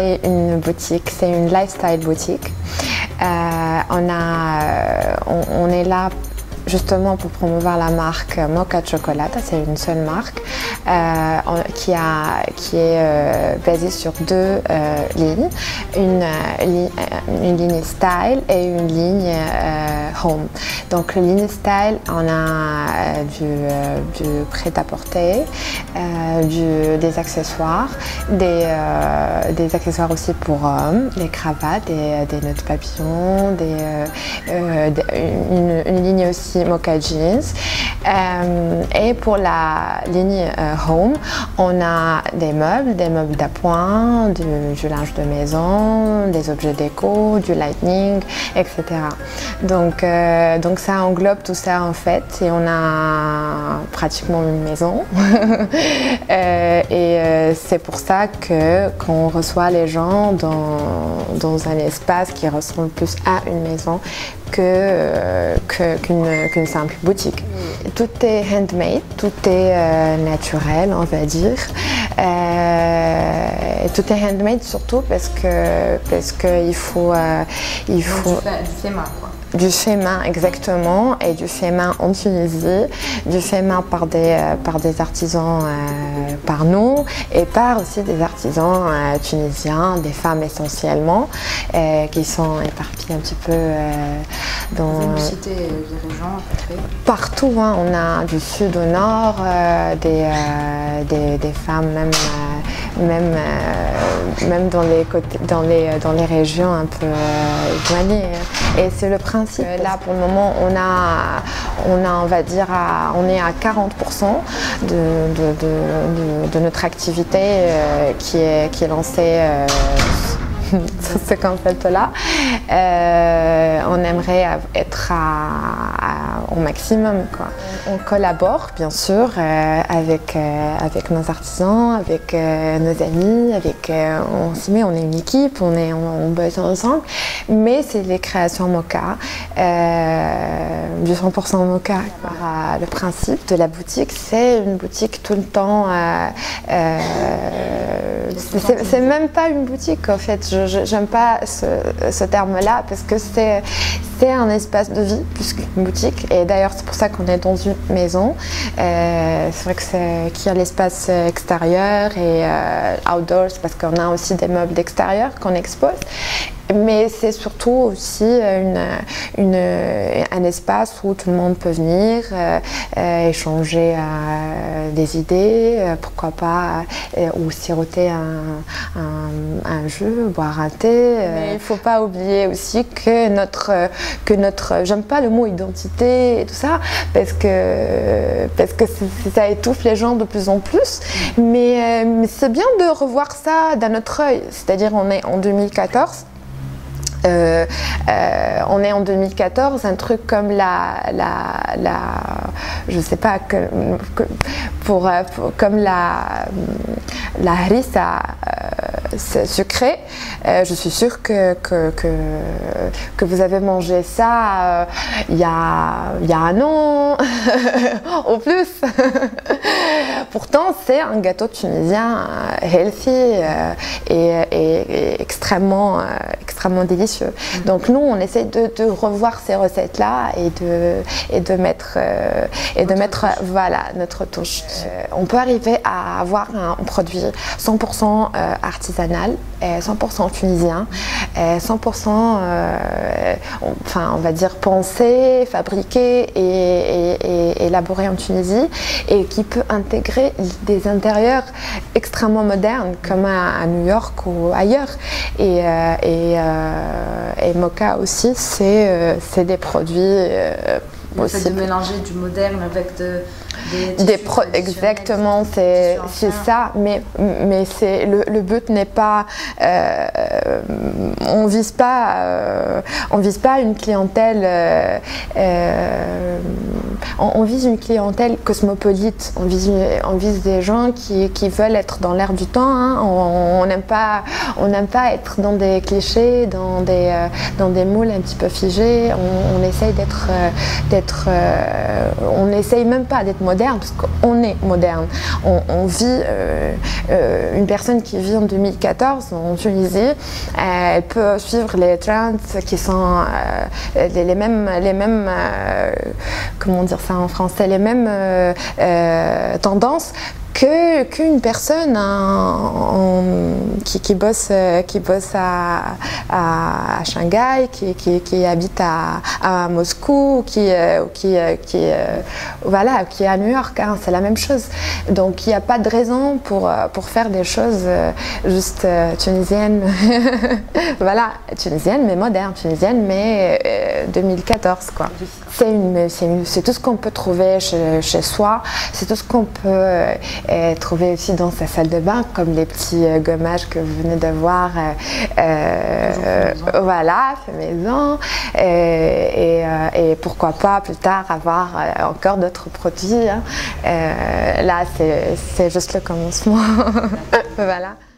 c'est une boutique, c'est une lifestyle boutique. On est là justement pour promouvoir la marque Mocha Chocolate. C'est une seule marque qui est basée sur deux lignes, une ligne style et une ligne home. Donc la ligne style, on a du prêt-à-porter, des accessoires, des accessoires aussi pour hommes, des cravates, des nœuds papillons, une ligne aussi Mocha Jeans. Et pour la ligne Home, on a des meubles d'appoint, du linge de maison, des objets déco, du lighting, etc. Donc ça englobe tout ça en fait, et on a pratiquement une maison. C'est pour ça qu'on reçoit les gens dans un espace qui ressemble plus à une maison qu'une simple boutique. Tout est handmade, tout est naturel, on va dire. Et tout est handmade surtout parce qu'il faut du fait main, quoi. Du fait main, exactement, et du fait main en Tunisie, du fait main par des artisans par nous, et par aussi des artisans tunisiens, des femmes essentiellement, qui sont éparpillées un petit peu dans... Vous pouvez me citer les régions à peu près? Partout, hein, on a du sud au nord, des femmes même dans les régions un peu éloignées. Et c'est le principe. Là, pour le moment, on va dire, on est à 40% de notre activité qui est lancée sur ce concept-là. On aimerait être au maximum, quoi. On collabore bien sûr avec nos artisans, avec nos amis, on s'y met, on est une équipe, on bosse ensemble, mais c'est les créations Mocha, du 100% Mocha. Le principe de la boutique, c'est une boutique tout le temps. C'est même pas une boutique en fait. J'aime pas ce terme-là parce que c'est un espace de vie plus qu'une boutique. Et d'ailleurs, c'est pour ça qu'on est dans une maison. C'est vrai qu'il y a l'espace extérieur et outdoors parce qu'on a aussi des meubles d'extérieur qu'on expose. Mais c'est surtout aussi un espace où tout le monde peut venir échanger des idées, pourquoi pas, ou siroter un jus, boire un thé. Mais il ne faut pas oublier aussi que notre j'aime pas le mot identité et tout ça, parce que ça étouffe les gens de plus en plus, mais c'est bien de revoir ça d'un autre œil, c'est-à-dire on est en 2014. On est en 2014, un truc comme je sais pas, comme la harissa sucrée. Je suis sûre que vous avez mangé ça il y a un an au plus. Pourtant, c'est un gâteau tunisien healthy et extrêmement délicieux. Donc nous, on essaie de revoir ces recettes-là et de mettre voilà, notre touche. On peut arriver à avoir un produit 100% artisanal, 100% tunisien, 100% on va dire pensé, fabriqué et élaboré en Tunisie, et qui peut intégrer des intérieurs extrêmement modernes comme à New York ou ailleurs. Et Mocha aussi, c'est des produits le fait de mélanger du moderne avec exactement, c'est ça, mais le but n'est pas, on vise pas une clientèle, on vise une clientèle cosmopolite, on vise des gens qui veulent être dans l'air du temps, hein. On n'aime pas être dans des clichés, dans des moules un petit peu figés. On essaye on essaye même pas d'être moderne. moderne, parce qu'on est moderne. On vit, une personne qui vit en 2014 en Tunisie, elle peut suivre les trends qui sont les mêmes comment dire ça en français, les mêmes tendances qu'une personne qui bosse à Shanghai, qui habite à Moscou, qui est à New York, hein, c'est la même chose. Donc il n'y a pas de raison pour faire des choses juste tunisiennes, voilà, tunisiennes mais modernes, tunisiennes mais 2014 quoi. C'est tout ce qu'on peut trouver chez soi, c'est tout ce qu'on peut trouver aussi dans sa salle de bain, comme les petits gommages que vous venez de voir, voilà, fait maison, et pourquoi pas plus tard avoir encore d'autres produits, hein. Là c'est juste le commencement. Voilà.